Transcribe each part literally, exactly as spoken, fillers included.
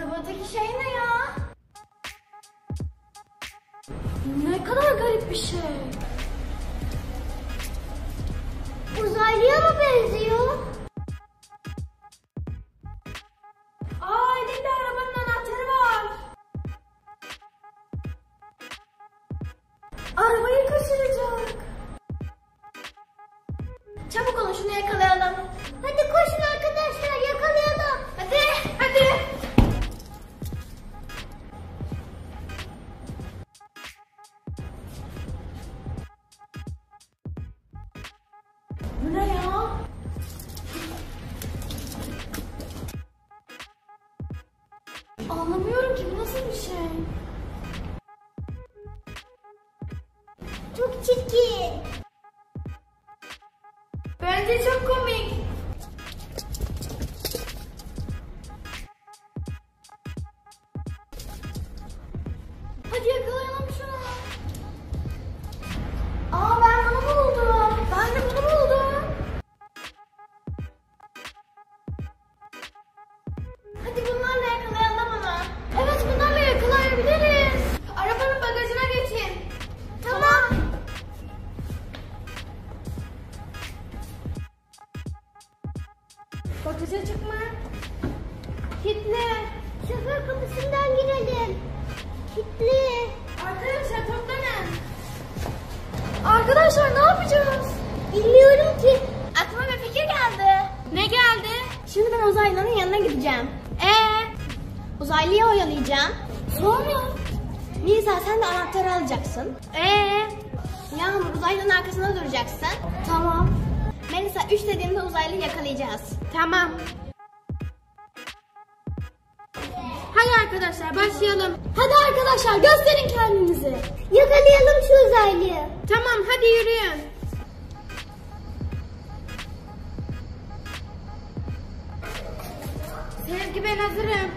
Arabadaki şey ne ya? Ne kadar garip bir şey. Uzaylıya mı benziyor? Aa, elinde arabanın anahtarı var. Arabayı kaçıracak. Çabuk olun, şunu yakalayalım. Hadi koşun arkadaşlar, yakalayalım. Hadi, hadi. Bu ne ya? Anlamıyorum ki, bu nasıl bir şey? Çok çirkin. Bence çok komik. Hadi yakalayalım şunu. Aa, ben bunu buldum. Ben de bunu buldum. Hadi bunlarla yakalayalım onu. Evet, bunlarla yakalayabiliriz. Arabanın bagajına geçin. Tamam. Bagaja çıkma. Kitle. Şoför kapısından girelim. Kilitli. Arkadaşlar toplanın. Arkadaşlar ne yapacağız? Bilmiyorum ki. Aklıma bir fikir geldi. Ne geldi? Şimdi ben uzaylının yanına gideceğim. Ee, uzaylıyı oyalayacağım. Sonra? Nisa, sen de anahtarı alacaksın. Ee, Yağmur uzaylının arkasında duracaksın. Tamam. Melisa, üç dediğimde uzaylıyı yakalayacağız. Tamam. Hadi arkadaşlar başlayalım. Hadi arkadaşlar gösterin kendinizi. Yakalayalım şu uzaylıyı. Tamam, hadi yürüyün. Sevgi, ben hazırım.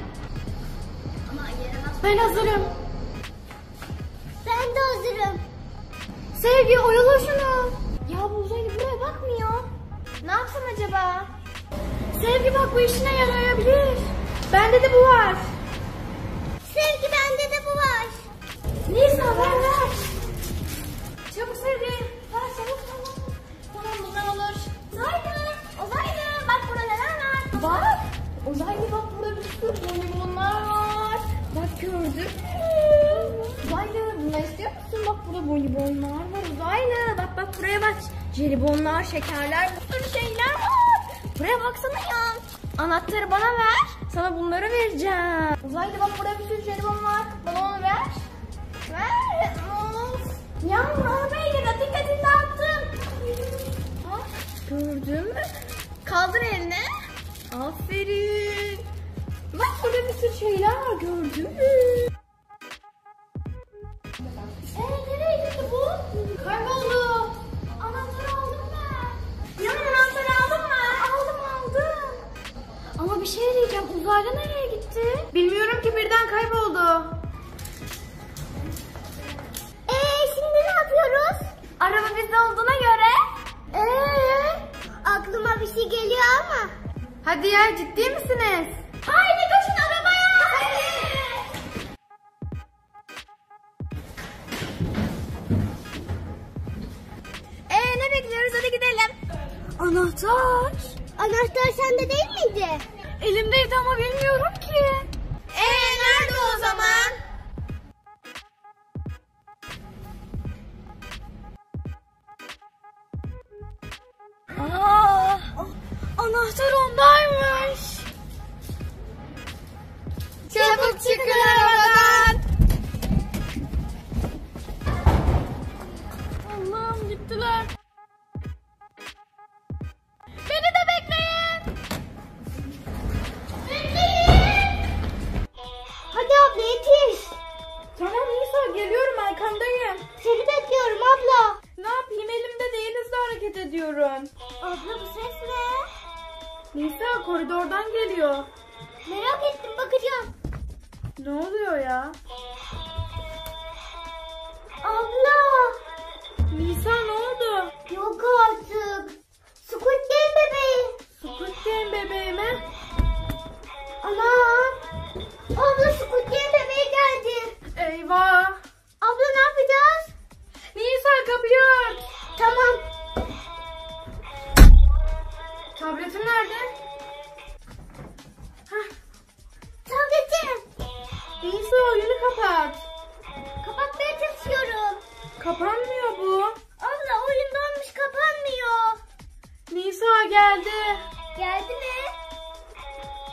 Ben hazırım. Ben de hazırım. Sevgi, oyala şunu. Ya bu uzaylı buraya bakmıyor. Ne yapsam acaba? Sevgi bak, bu işine yarayabilir. Bende de bu var. Sevgi, bende de bu var. Nisa, ver ver. Çabuk Sevgi. Ver çabuk, tamam. Tamam, bundan olur. Uzaylı, uzaylı. Bak burada neler var. Bak. Uzaylı bak, burada bir sürü bonibonlar var. Bak, gördün mü? Uzaylı, bunları istiyor musun? Bak burada bonibonlar var uzaylı. Bak bak buraya bak. Jelibonlar, şekerler, bir sürü şeyler var. Buraya baksana ya. Anahtarı bana ver. Sana bunları vereceğim. Uzaylı bak, burada bir sürü jelibon var. Bana onu ver. Ver. Of. Yağmur, arabaya gir. Dikkatini dağıttım. Bak, gördün mü? Kaldır eline. Aferin. Bak burada bir sürü şeyler var, gördün mü? Eee nereye gitti bu? Kayboldu. Anahtarı aldın mı? Yağmur, anahtarı aldın mı? Aldım aldım. Ama bir şey diyeceğim, uzaylı nereye gitti? Bilmiyorum ki, birden kayboldu. Ee, şimdi ne yapıyoruz? Araba bizde olduğuna göre. Ee, aklıma bir şey geliyor ama. Hadi ya, ciddi misiniz? Haydi koşun arabaya. Ee, ne bekliyoruz, hadi gidelim. Anahtar. Anahtar sende değil miydi? Elimdeydi ama bilmiyorum ki. Ee, nerede o zaman? Aa, anahtar ondaymış. Çabuk çıkın arabadan. Allah'ım, gittiler. Beni de bekleyin. Bekleyin. Hadi abla, yetiş. Tamam Nisa, geliyorum, arkandayım. Seni bekliyorum abla. Ne yapayım, elimde değil, hızlı hareket ediyorum. Abla, bu ses ne? Nisa, koridordan geliyor. Merak ettim, bakacağım. Ne oluyor ya? Abla. Nisa, ne oldu? Yok artık. Squid Game bebeği. Squid Game bebeği mi? Ana. Aa,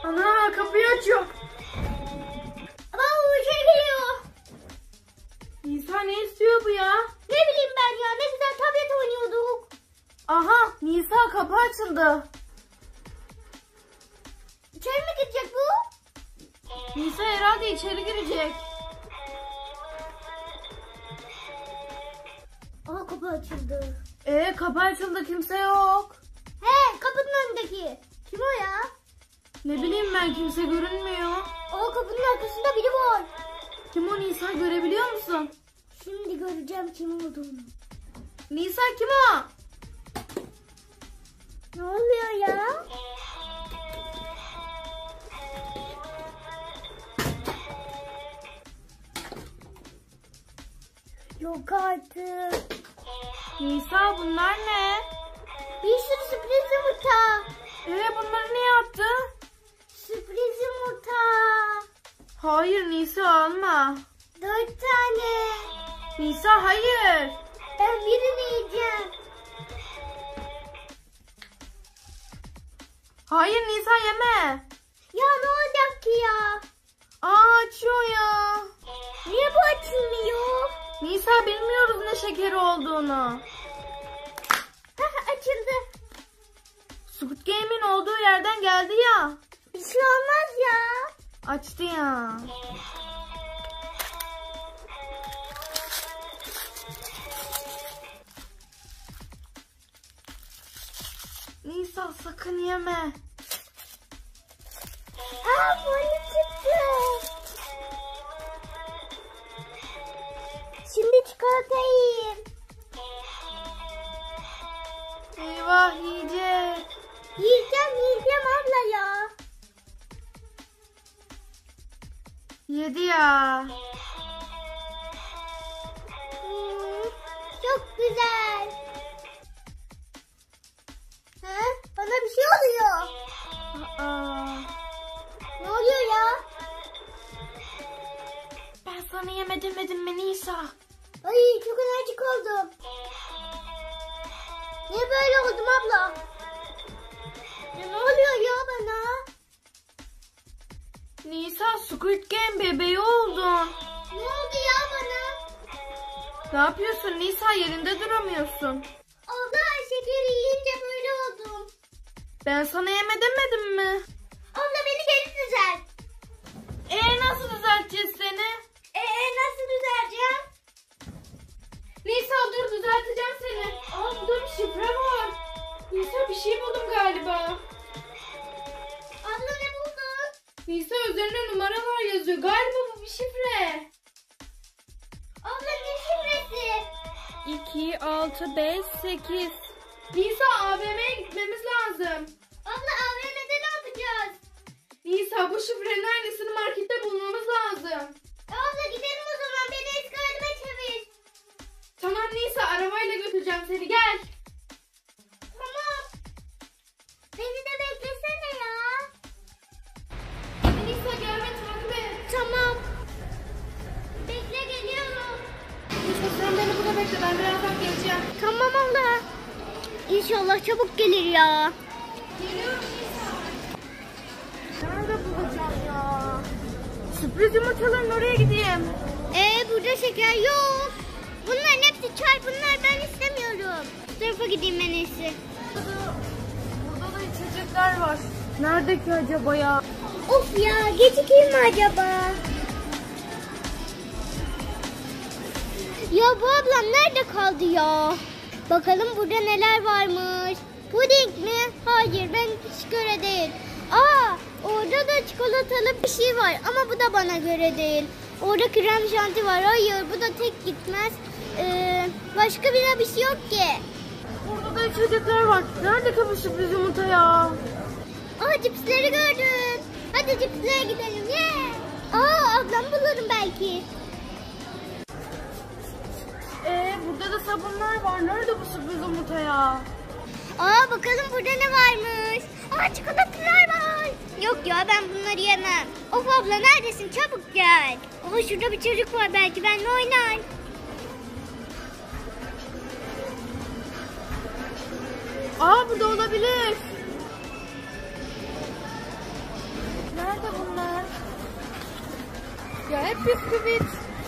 Ana, kapıyı açıyor. Baba bir şey geliyor. Nisa, ne istiyor bu ya? Ne bileyim ben ya, ne güzel tablet oynuyorduk. Aha, Nisa, kapı açıldı. İçeri mi gidecek bu? Nisa herhalde içeri girecek. Aha, kapı açıldı. Ee, kapı açıldı, kimse yok. He, kapının önündeki. Kim o ya? Ne bileyim ben, kimse görünmüyor. Aa, kapının arkasında biri var. Kim o Nisa, görebiliyor musun? Şimdi göreceğim kim olduğunu. Nisa, kim o? Ne oluyor ya? Yok artık. Nisa, bunlar ne? Bir sürü sürpriz yumurta. Ee, bunları niye attı? Sürpriz yumurta. Hayır Nisa, alma. Dört tane. Nisa, hayır. Ben birini yiyeceğim. Hayır Nisa, yeme. Ya ne olacak ki ya? Aa, açıyor ya. Niye bu açılmıyor? Nisa, bilmiyoruz ne şekeri olduğunu. Hah, açıldı. Squid Game'in olduğu yerden geldi ya. Bir şey olmaz ya. Açtı ya. Nisa, sakın yeme. Aa, böyle çıktı. Şimdi çikolata yiyeyim. Eyvah, yiyecek. Yiyeceğim yiyeceğim abla ya. Yedi ya. Hmm, çok güzel. He? Bana bir şey oluyor. Aa, Ne oluyor ya? ben sana yeme demedim mi Nisa? Ay, çok enerjik oldum. Niye böyle oldum abla? Ya ne oluyor ya bana? Nisa, Squid Game bebeği oldun. Ne oldu ya bana? Ne yapıyorsun Nisa, yerinde duramıyorsun. Abla, şekeri yiyince böyle oldum. Ben sana yeme demedim mi? Abla, beni geri düzelt. Ee, nasıl düzelteceğiz seni? Ee, nasıl düzelteceğim? Nisa, dur, düzelteceğim seni. Aa, burada bir şifre var. Nisa, bir şey buldum galiba. Abla, ne buldun? Nisa, üzerinde numaralar yazıyor. Galiba bu bir şifre. Abla, ne şifresi? iki, altı, beş, sekiz. Nisa, A V M'ye gitmemiz lazım. Abla, A V M'de ne yapacağız? Nisa, bu şifrenin aynısını markette bulmamız lazım. E, abla, gidelim o zaman, beni eski halime çevir. Tamam Nisa, arabayla götüreceğim seni, gel. Tamam. Beni de beklesene ya. Nisa, gel ve takip et. Tamam. Bekle, geliyorum. Nisa, sen beni burada bekle, ben birazdan geleceğim. Tamam abla. İnşallah çabuk gelir ya. Geliyorum Nisa. Nerede bulacağım ya? Sürpriz yumurtaların oraya gideyim. Ee, burada şeker yok. Bunların hepsi çay, bunlar ben istemiyorum. Bu tarafa gideyim en iyisi. Burada, burada da içecekler var. Nerede ki acaba ya? Of ya, gecikeyim mi acaba? Ya bu ablam nerede kaldı ya? Bakalım burada neler varmış. Puding mi? Hayır, ben hiç göre değil. Aa, orada da çikolatalı bir şey var ama bu da bana göre değil. Orada krem şanti var. Hayır, bu da tek gitmez. Ee, başka bir bir şey yok ki. Burada da içecekler var. Nerede ki bu sürpriz yumurta ya? Aa, cipsleri gördüm. Hadi cipslere gidelim. Yeah. Aa, ablam bulurum belki. Ee, burada da sabunlar var. Nerede bu sürpriz yumurta ya? Aa, bakalım burada ne varmış. Aa, çikolatalar var. Yok ya, ben bunları yemem. Of abla, neredesin? Çabuk gel. Aa, şurada bir çocuk var, belki benimle oynar. Aa, burada olabilir. Ya hep bisküvit.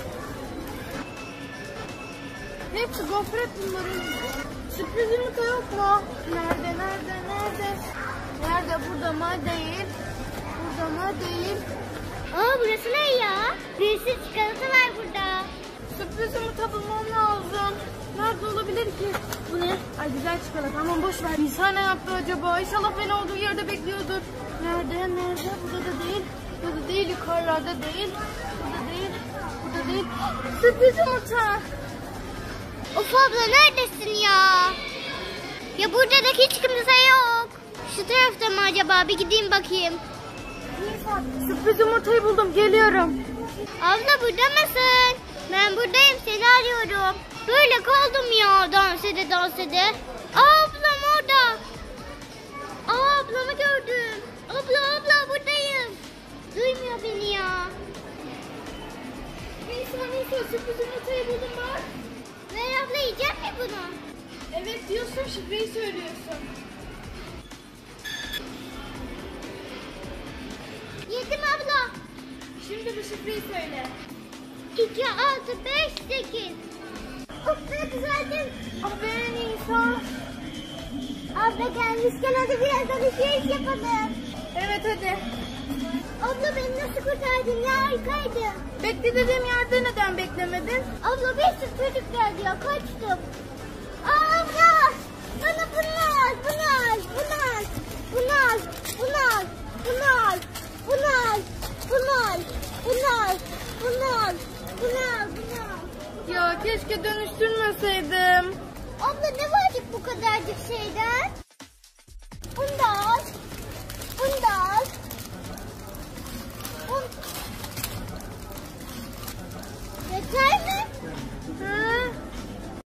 Hepsi gofret bunların. Sürpriz yumurta yok mu? Nerede, nerede, nerede? Nerede? Burada mı? Değil. Burada mı? Değil. Aa burası ne ya? Bir sürü çikolata var burada. Sürpriz yumurta bulmam lazım. Nerede olabilir ki? Bu ne? Ay güzel çikolata. Aman boş ver. Nisa ne yaptı acaba? İnşallah beni olduğu yerde bekliyordur. Nerede? Nerede? Burada da değil. Burada değil. Yukarılarda değil. Burada değil. Burada değil. Sürpriz yumurta. Of abla neredesin ya? Ya burada da hiç kimse yok. Şu tarafta mı acaba? Bir gideyim bakayım. Nisa, sürpriz yumurtayı buldum. Geliyorum. Abla burada mısın? Ben buradayım, seni arıyorum. Böyle kaldım ya, dans ede dans ede. Aa, ablam orada. Aa, ablamı gördüm. Abla abla buradayım. Duymuyor beni ya. Nisa Nisa sürpriz yumurtayı buldum bak. Ver abla, yiyecek mi bunu? Evet diyorsun, şifreyi söylüyorsun. Yedim abla. Şimdi bu şifreyi söyle. iki, altı, beş, sekiz. Of ne düzeldim. Aferin Nisa. Abla gelmişken hadi biraz alışveriş yapalım. Evet hadi. Abla beni nasıl kurtardın ya, harikaydın. Bekle dediğim yerde neden beklemedin? Abla bir sürü çocuk geldi ya, kaçtım. Aa, abla bana bunu al, bunu al, bunu al, bunu al, bunu al, bunu al, bunu al, bunu al, bunu al, bunu al, bunu al, bunu al. Ya keşke dönüştürmeseydim. Abla ne vardı bu kadarcık şeyden? Bunu da al.